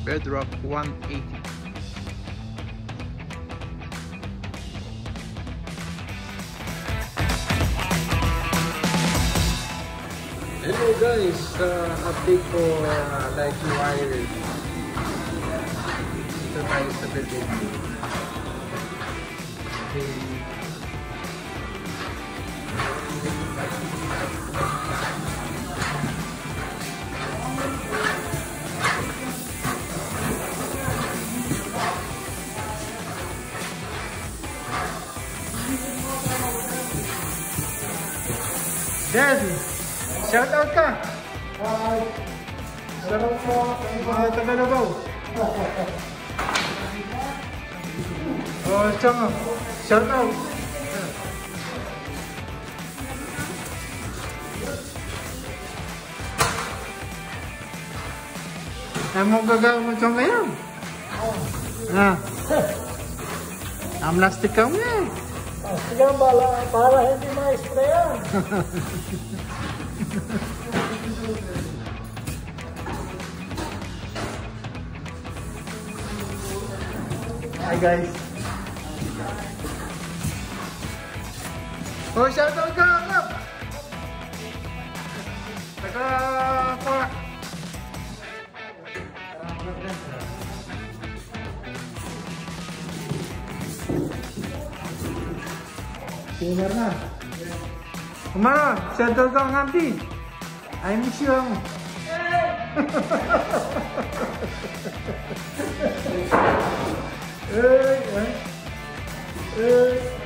Bedrock 180. Hello guys, update po Nike Wire. Dito tayo sa building. Desi, shout out ka! Hi! Sarap po! Mga Tagalabaw. Oh, Chang, shout out! Ay mo gagawin mo Chang ngayon? Ah. Ang plastic ka mo eh. Sige para hindi ma-sprayan. Hi guys. Oh, shout out ka Kap. Taga Senior na. Kumara, shout out ka Hampi. I miss you. Hey, hey.